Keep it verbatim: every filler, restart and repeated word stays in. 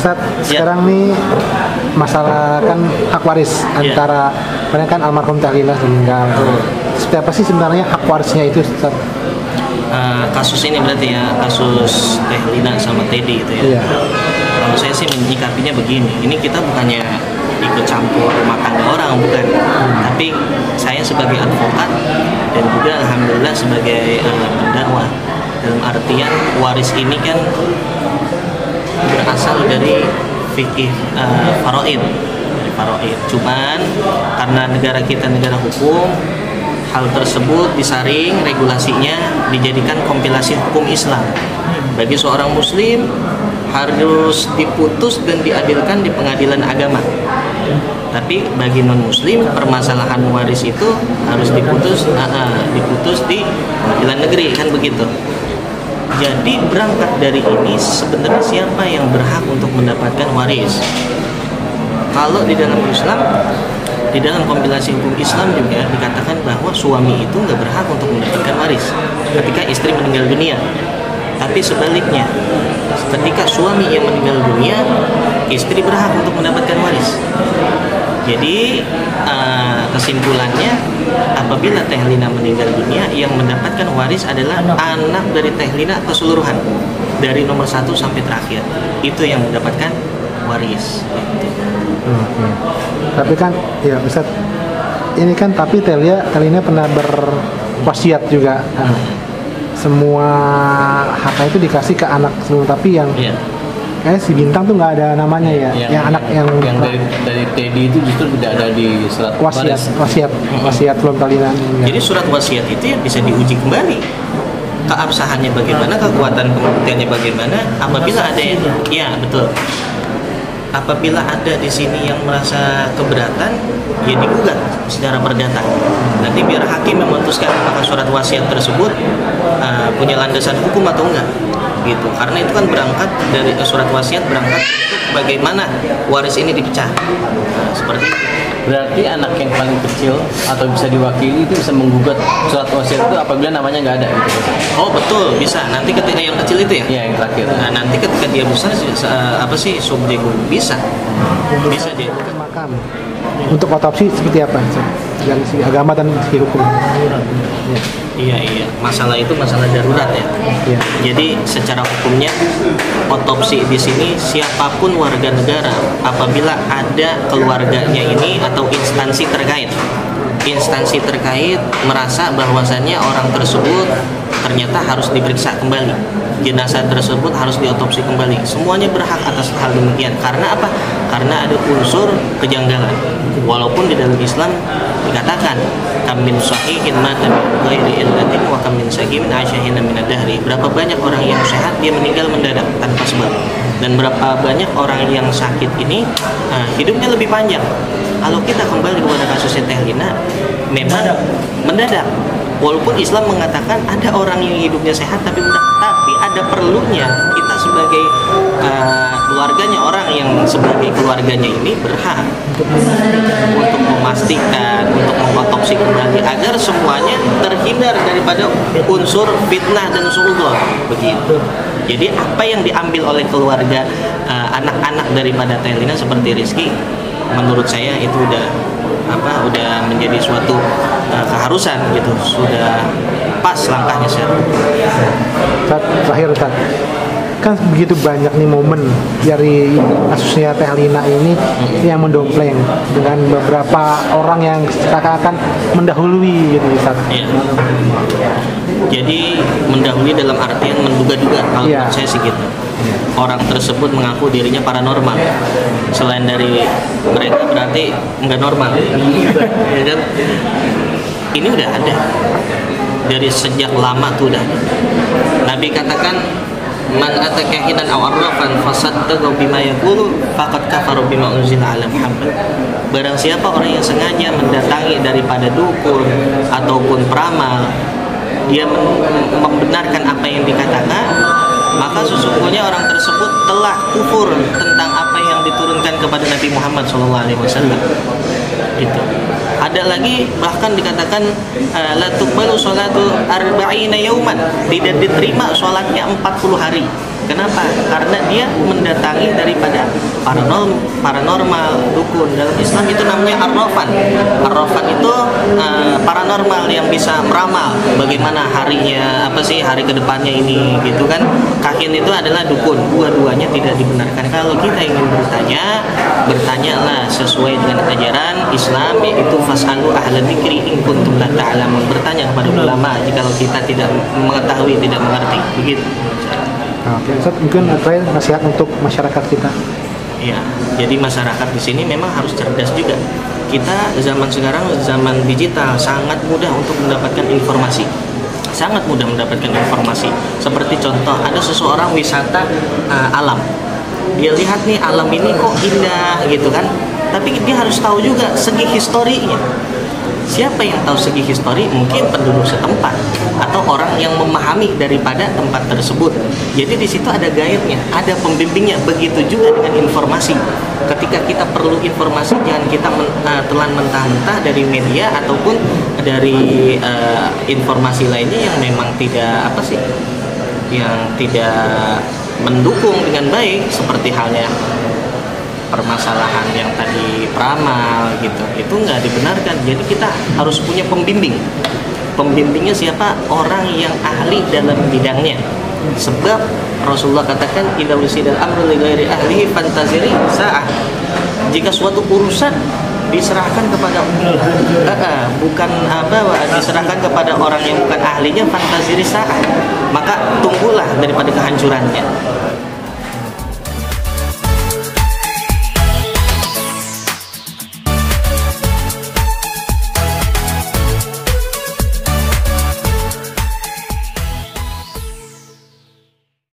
Ustadz, ya. Sekarang nih masalah kan hak waris ya. Antara karena kan almarhum Tehlina meninggal. Hmm. Seperti apa sih sebenarnya hak warisnya itu, Ustadz? Uh, kasus ini berarti ya kasus Tehlina sama Teddy itu ya. Iya. Kalau saya sih menyikapinya begini, ini kita bukannya ikut campur rumah tangga orang, bukan. Hmm. Tapi saya sebagai advokat dan juga alhamdulillah sebagai uh, pendakwah, dalam artian waris ini kan berasal dari fikih uh, faraid, dari faraid. Cuman karena negara kita negara hukum, hal tersebut disaring regulasinya dijadikan kompilasi hukum Islam. Bagi seorang muslim harus diputus dan diadilkan di pengadilan agama. Tapi bagi non muslim permasalahan waris itu harus diputus uh, uh, diputus di pengadilan negeri, kan begitu. Jadi berangkat dari ini sebenarnya siapa yang berhak untuk mendapatkan waris? Kalau di dalam Islam, di dalam kompilasi hukum Islam juga dikatakan bahwa suami itu nggak berhak untuk mendapatkan waris ketika istri meninggal dunia. Tapi sebaliknya, ketika suami yang meninggal dunia, istri berhak untuk mendapatkan waris. Jadi uh, kesimpulannya, apabila Tehlina meninggal dunia, yang mendapatkan waris adalah anak, anak dari Tehlina keseluruhan, dari nomor satu sampai terakhir. Itu yang mendapatkan waris. Hmm. Tapi kan, ya Ustaz, ini kan tapi Telia, Tehlina pernah berwasiat juga. Nah, semua harta itu dikasih ke anak seluruh, tapi yang yeah. kayak si Bintang tuh nggak ada namanya ya, yang, yang anak yang yang dari dari Teddy itu justru tidak ada di surat wasiat waris. wasiat wasiat belum Tehlina. Jadi surat wasiat itu ya bisa diuji kembali keabsahannya bagaimana, kekuatan pembuktiannya bagaimana. Apabila ada yang, ya betul, apabila ada di sini yang merasa keberatan, ya digugat secara perdata. Nanti biar hakim memutuskan apakah surat wasiat tersebut uh, punya landasan hukum atau enggak, gitu. Karena itu kan berangkat dari uh, surat wasiat berangkat untuk bagaimana waris ini dipecah. Nah, seperti itu. Berarti anak yang paling kecil atau bisa diwakili itu bisa menggugat surat wasiat itu apabila namanya nggak ada, gitu. Oh betul, bisa. Nanti ketika yang kecil itu ya? Iya, yang terakhir. Nah, nanti ketika dia besar uh, apa sih subjek bisa, bisa dia. Makam. Untuk otopsi seperti apa? Dari segi agama dan segi hukum. Ya. Iya iya, masalah itu masalah darurat ya. Ya. Jadi secara hukumnya otopsi di sini siapapun warga negara apabila ada keluarganya ini atau instansi terkait, instansi terkait merasa bahwasannya orang tersebut ternyata harus diperiksa kembali, jenazah tersebut harus diotopsi kembali. Semuanya berhak atas hal demikian. Karena apa? Karena ada unsur kejanggalan. Walaupun di dalam Islam dikatakan kam min sahihin mata min ghairi illatin wa kam min saqimin asyahina min ad-dahri. Berapa banyak orang yang sehat dia meninggal mendadak tanpa sebab, dan berapa banyak orang yang sakit ini uh, hidupnya lebih panjang. Kalau kita kembali kepada kasusnya Tehlina, memang mendadak. Walaupun Islam mengatakan ada orang yang hidupnya sehat tapi mendadak, tapi ada perlunya kita sebagai uh, keluarganya, orang yang sebagai keluarganya ini berhak untuk memastikan, untuk mengotopsi kembali agar semuanya terhindar daripada unsur fitnah dan suudzon, begitu. Jadi apa yang diambil oleh keluarga uh, anak-anak daripada Tehlina seperti Rizky, menurut saya itu udah apa udah menjadi suatu uh, keharusan gitu, sudah pas langkahnya saya. Terakhir Ustaz, kan begitu banyak nih momen dari kasusnya Tehlina ini hmm. yang mendompleng dengan beberapa orang yang seakan-akan mendahului gitu Ustaz. Ya. Jadi mendahului dalam artian menduga-duga, kalau ya. Menurut saya sih gitu. Orang tersebut mengaku dirinya paranormal. Selain dari mereka berarti nggak normal. Ya kan? Ini udah ada dari sejak lama tuh udah. Nabi katakan man atakahinan aw arrafan fasaddaqa bima yaqulu faqad kafara bima unzila ala Muhammad. Barang siapa orang yang sengaja mendatangi daripada dukun ataupun peramal, dia membenarkan apa yang dikatakan, maka sesungguhnya orang tersebut telah kufur tentang apa yang diturunkan kepada Nabi Muhammad shallallahu alaihi wasallam. Itu. Ada lagi bahkan dikatakan la tuqbalu sholatu arba'ina yauman, tidak diterima sholatnya empat puluh hari Kenapa? Karena dia mendatangi daripada paranormal, paranormal dukun. Dalam Islam itu namanya arrafan. Arrafan itu uh, paranormal yang bisa meramal bagaimana harinya, apa sih hari kedepannya ini, gitu kan. Kahin itu adalah dukun. Dua-duanya tidak dibenarkan. Kalau kita ingin bertanya, bertanyalah sesuai dengan ajaran Islam, yaitu fasalu ahla dzikri in kuntum la ta'lamun. Bertanya kepada ulama jika kita tidak mengetahui, tidak mengerti, begitu. Oke, Ustaz, mungkin terakhir nasihat untuk masyarakat kita. Ya, jadi masyarakat di sini memang harus cerdas juga. Kita zaman sekarang zaman digital, sangat mudah untuk mendapatkan informasi. Sangat mudah mendapatkan informasi. Seperti contoh, ada seseorang wisata uh, alam. Dia lihat nih alam ini kok indah gitu kan. Tapi dia harus tahu juga segi historinya. Siapa yang tahu segi histori? Mungkin penduduk setempat atau orang yang memahami daripada tempat tersebut. Jadi di situ ada guide-nya, ada pembimbingnya. Begitu juga dengan informasi. Ketika kita perlu informasi, jangan kita men, uh, telan mentah-mentah dari media ataupun dari uh, informasi lainnya yang memang tidak apa sih, yang tidak mendukung dengan baik, seperti halnya permasalahan yang tadi peramal gitu, itu nggak dibenarkan. Jadi kita harus punya pembimbing. Pembimbingnya siapa? Orang yang ahli dalam bidangnya. Sebab Rasulullah katakan, idza usidal amru li ghairi ahlihi fantaziri sa'ah. Jika suatu urusan diserahkan kepada uh, uh, bukan apa diserahkan kepada orang yang bukan ahlinya, fantaziri sa'ah, maka tunggulah daripada kehancurannya.